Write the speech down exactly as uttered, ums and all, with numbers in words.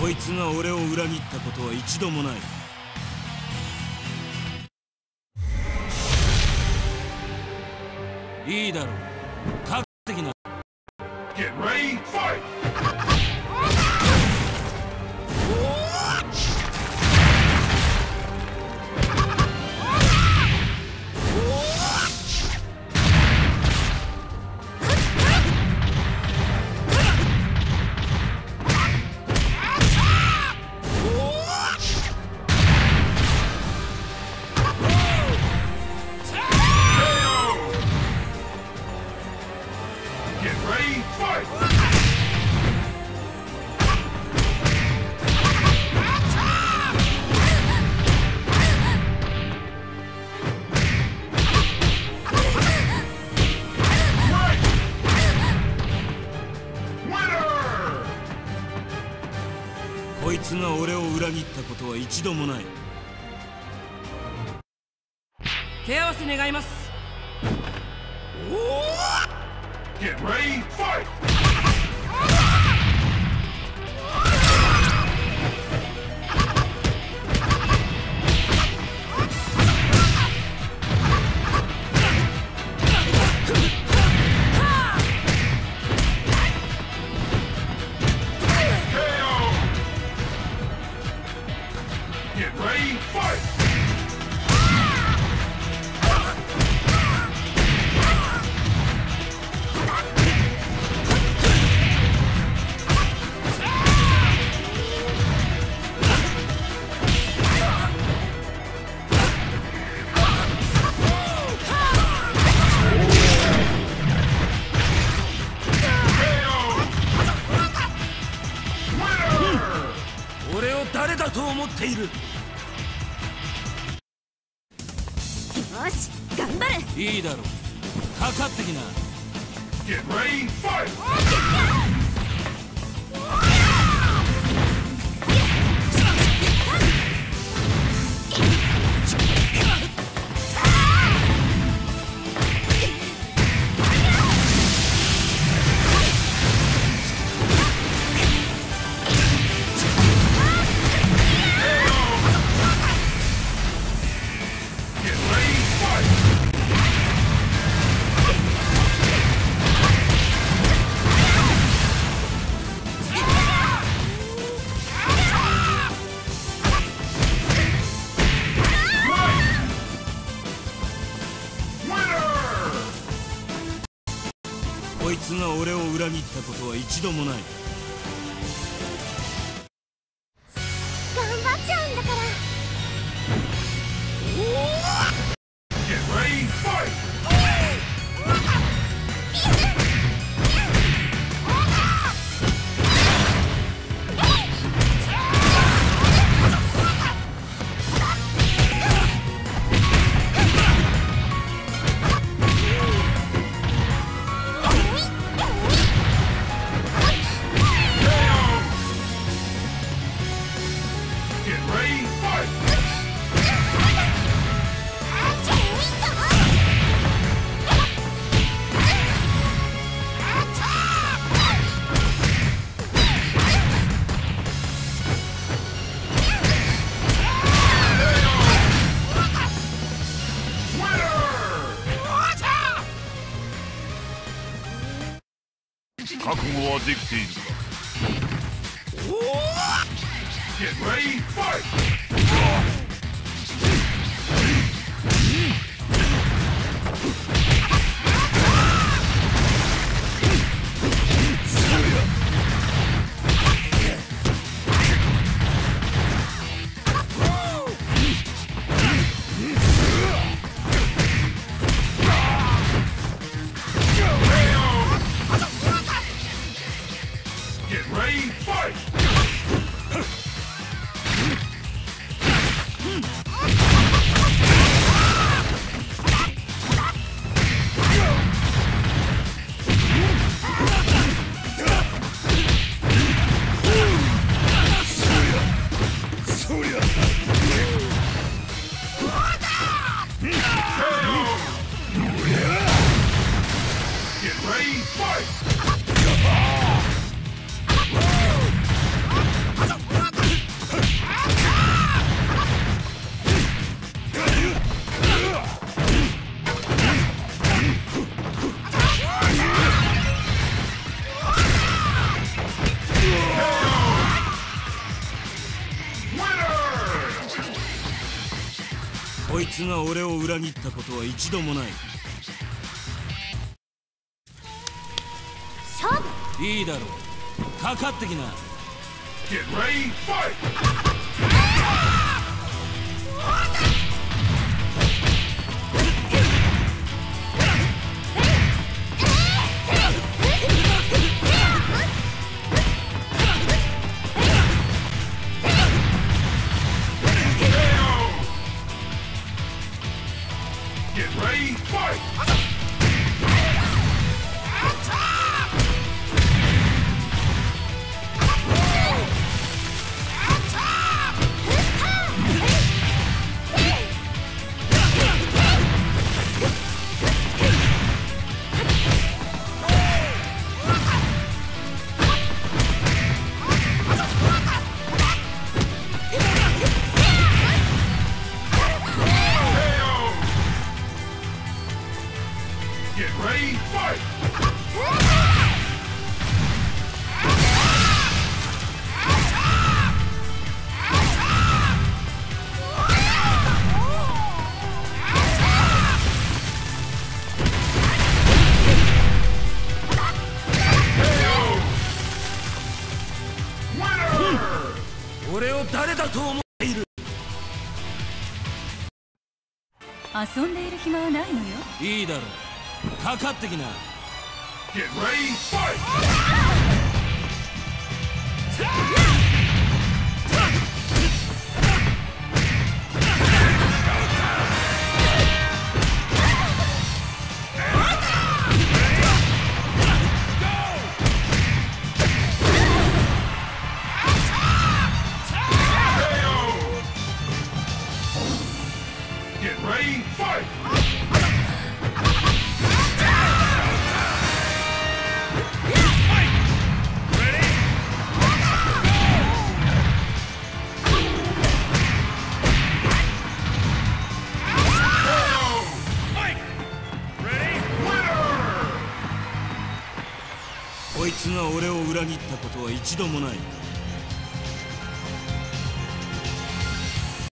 こいつが俺を裏切ったことは一度もない。いいだろう。覚悟的な。 Get ready, fight! こいつが俺を裏切ったことは一度もない。手合わせ願います。 Get ready, fight! Get ready, fight! 俺を誰だと思っている。よし、頑張れ。 いいだろう。かかってきな。 Get ready, fight! こいつが俺を裏切ったことは一度もない。 頑張っちゃうんだから。 Get ready, fight! Get ready, fight! 覚悟はできているか。Get ready, fight! Get ready, fight! こいつが俺を裏切ったことは一度もない。 勝負。 いいだろう、かかってきな。 Get ready, fight! Get ready, fight! Get ready, fight! 俺を誰だと思っている。 遊んでいる暇はないのよ。 いいだろう、かかってきな。 Get ready, fight! Get ready, fight! Ready? こいつが俺を裏切ったことは一度もない。